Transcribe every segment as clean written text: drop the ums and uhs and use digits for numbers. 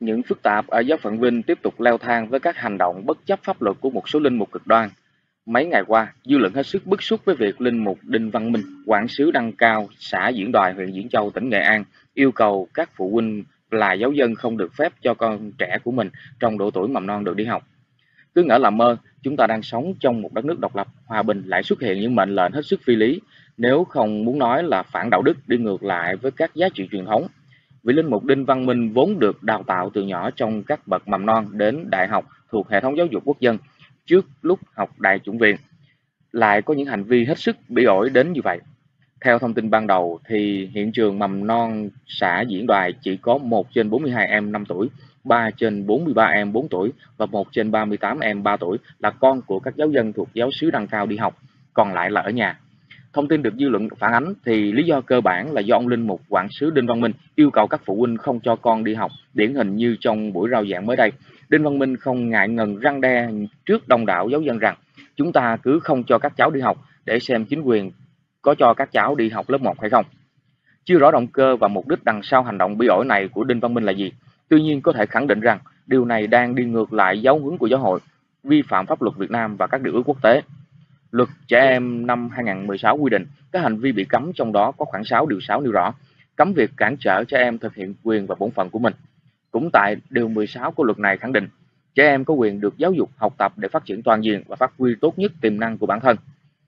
Những phức tạp ở giáo phận Vinh tiếp tục leo thang với các hành động bất chấp pháp luật của một số linh mục cực đoan. Mấy ngày qua, dư luận hết sức bức xúc với việc linh mục Đinh Văn Minh, quản sứ Đăng Cao, xã Diễn Đoài, huyện Diễn Châu, tỉnh Nghệ An, yêu cầu các phụ huynh là giáo dân không được phép cho con trẻ của mình trong độ tuổi mầm non được đi học. Cứ ngỡ là mơ, chúng ta đang sống trong một đất nước độc lập, hòa bình lại xuất hiện những mệnh lệnh hết sức phi lý, nếu không muốn nói là phản đạo đức, đi ngược lại với các giá trị truyền thống. Vị linh mục Đinh Văn Minh vốn được đào tạo từ nhỏ trong các bậc mầm non đến đại học thuộc hệ thống giáo dục quốc dân, trước lúc học đại chủng viện, lại có những hành vi hết sức bỉ ổi đến như vậy. Theo thông tin ban đầu thì hiện trường mầm non xã Diễn Đoài chỉ có 1 trên 42 em 5 tuổi, 3 trên 43 em 4 tuổi và 1 trên 38 em 3 tuổi là con của các giáo dân thuộc giáo xứ Đăng Cao đi học, còn lại là ở nhà. Thông tin được dư luận phản ánh thì lý do cơ bản là do ông linh mục quản sứ Đinh Văn Minh yêu cầu các phụ huynh không cho con đi học, điển hình như trong buổi rao giảng mới đây. Đinh Văn Minh không ngại ngần răn đe trước đông đảo giáo dân rằng chúng ta cứ không cho các cháu đi học để xem chính quyền có cho các cháu đi học lớp 1 hay không. Chưa rõ động cơ và mục đích đằng sau hành động bỉ ổi này của Đinh Văn Minh là gì. Tuy nhiên có thể khẳng định rằng điều này đang đi ngược lại giáo huấn của giáo hội, vi phạm pháp luật Việt Nam và các điều ước quốc tế. Luật Trẻ Em năm 2016 quy định các hành vi bị cấm, trong đó có khoản 6 điều 6 nêu rõ cấm việc cản trở trẻ em thực hiện quyền và bổn phận của mình. Cũng tại điều 16 của luật này khẳng định trẻ em có quyền được giáo dục, học tập để phát triển toàn diện và phát huy tốt nhất tiềm năng của bản thân.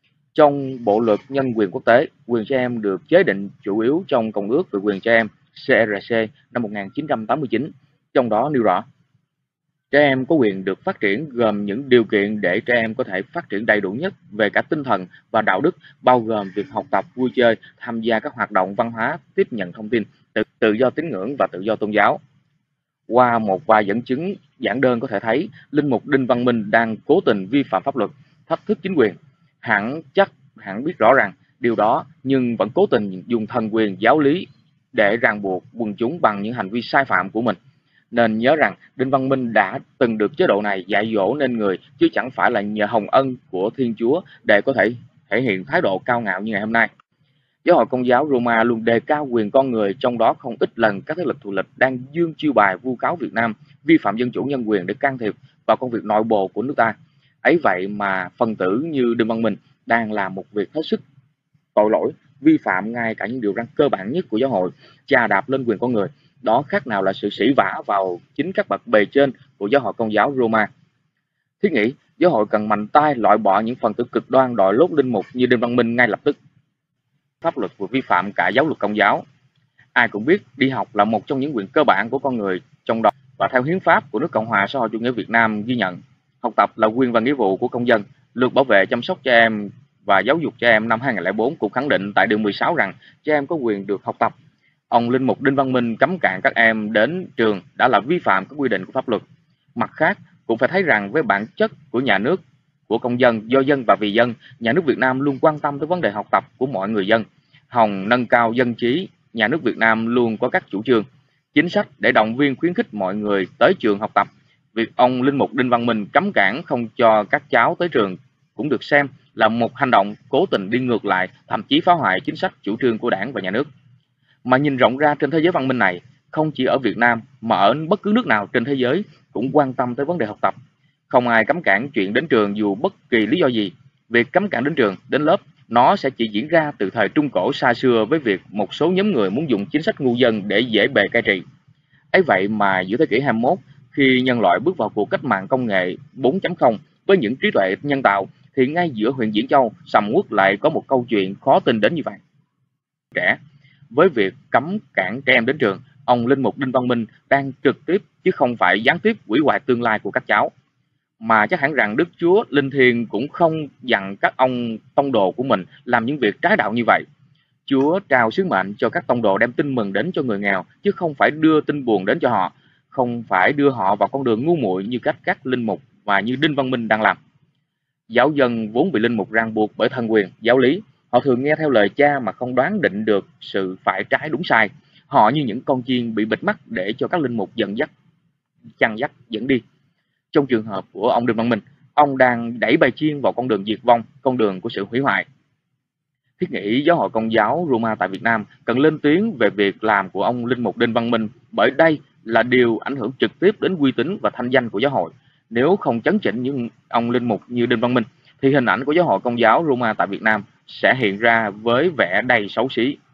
Trong Bộ luật Nhân quyền quốc tế, quyền trẻ em được chế định chủ yếu trong Công ước về quyền trẻ em CRC năm 1989, trong đó nêu rõ trẻ em có quyền được phát triển gồm những điều kiện để trẻ em có thể phát triển đầy đủ nhất về cả tinh thần và đạo đức, bao gồm việc học tập, vui chơi, tham gia các hoạt động văn hóa, tiếp nhận thông tin, tự do tín ngưỡng và tự do tôn giáo. Qua một vài dẫn chứng giản đơn có thể thấy, linh mục Đinh Văn Minh đang cố tình vi phạm pháp luật, thách thức chính quyền. Hẳn biết rõ ràng điều đó, nhưng vẫn cố tình dùng thần quyền giáo lý để ràng buộc quần chúng bằng những hành vi sai phạm của mình. Nên nhớ rằng Đinh Văn Minh đã từng được chế độ này dạy dỗ nên người, chứ chẳng phải là nhờ hồng ân của Thiên Chúa để có thể thể hiện thái độ cao ngạo như ngày hôm nay. Giáo hội Công giáo Roma luôn đề cao quyền con người, trong đó không ít lần các thế lực thù địch đang dương chiêu bài vu cáo Việt Nam vi phạm dân chủ nhân quyền để can thiệp vào công việc nội bộ của nước ta. Ấy vậy mà phần tử như Đinh Văn Minh đang làm một việc hết sức tội lỗi, vi phạm ngay cả những điều răn cơ bản nhất của giáo hội, chà đạp lên quyền con người. Đó khác nào là sự sỉ vả vào chính các bậc bề trên của giáo hội Công giáo Roma. Thiết nghĩ giáo hội cần mạnh tay loại bỏ những phần tử cực đoan đội lốt linh mục như Đinh Văn Minh ngay lập tức. Pháp luật vừa vi phạm cả giáo luật Công giáo. Ai cũng biết đi học là một trong những quyền cơ bản của con người, trong đó và theo hiến pháp của nước Cộng hòa xã hội chủ nghĩa Việt Nam ghi nhận, học tập là quyền và nghĩa vụ của công dân. Luật bảo vệ chăm sóc trẻ em và giáo dục trẻ em năm 2004 cũng khẳng định tại điều 16 rằng trẻ em có quyền được học tập. Ông linh mục Đinh Văn Minh cấm cản các em đến trường đã là vi phạm các quy định của pháp luật. Mặt khác, cũng phải thấy rằng với bản chất của nhà nước, của công dân, do dân và vì dân, nhà nước Việt Nam luôn quan tâm tới vấn đề học tập của mọi người dân. Hòng nâng cao dân trí, nhà nước Việt Nam luôn có các chủ trương, chính sách để động viên khuyến khích mọi người tới trường học tập. Việc ông linh mục Đinh Văn Minh cấm cản không cho các cháu tới trường cũng được xem là một hành động cố tình đi ngược lại, thậm chí phá hoại chính sách chủ trương của Đảng và nhà nước. Mà nhìn rộng ra trên thế giới văn minh này, không chỉ ở Việt Nam mà ở bất cứ nước nào trên thế giới cũng quan tâm tới vấn đề học tập. Không ai cấm cản chuyện đến trường dù bất kỳ lý do gì. Việc cấm cản đến trường, đến lớp, nó sẽ chỉ diễn ra từ thời Trung Cổ xa xưa với việc một số nhóm người muốn dùng chính sách ngu dân để dễ bề cai trị. Ấy vậy mà giữa thế kỷ 21, khi nhân loại bước vào cuộc cách mạng công nghệ 4.0 với những trí tuệ nhân tạo, thì ngay giữa huyện Diễn Châu, sầm uất lại có một câu chuyện khó tin đến như vậy. Trẻ. Với việc cấm cản trẻ em đến trường, ông linh mục Đinh Văn Minh đang trực tiếp chứ không phải gián tiếp hủy hoại tương lai của các cháu. Mà chắc hẳn rằng Đức Chúa Linh Thiêng cũng không dặn các ông tông đồ của mình làm những việc trái đạo như vậy. Chúa trao sứ mệnh cho các tông đồ đem tin mừng đến cho người nghèo, chứ không phải đưa tin buồn đến cho họ, không phải đưa họ vào con đường ngu muội như cách các linh mục và như Đinh Văn Minh đang làm. Giáo dân vốn bị linh mục ràng buộc bởi thần quyền, giáo lý. Họ thường nghe theo lời cha mà không đoán định được sự phải trái đúng sai. Họ như những con chiên bị bịt mắt để cho các linh mục chăn dắt dẫn đi. Trong trường hợp của ông Đinh Văn Minh, ông đang đẩy bài chiên vào con đường diệt vong, con đường của sự hủy hoại. Thiết nghĩ giáo hội Công giáo Roma tại Việt Nam cần lên tiếng về việc làm của ông linh mục Đinh Văn Minh, bởi đây là điều ảnh hưởng trực tiếp đến uy tín và thanh danh của giáo hội. Nếu không chấn chỉnh những ông linh mục như Đinh Văn Minh, thì hình ảnh của giáo hội Công giáo Roma tại Việt Nam sẽ hiện ra với vẻ đầy xấu xí.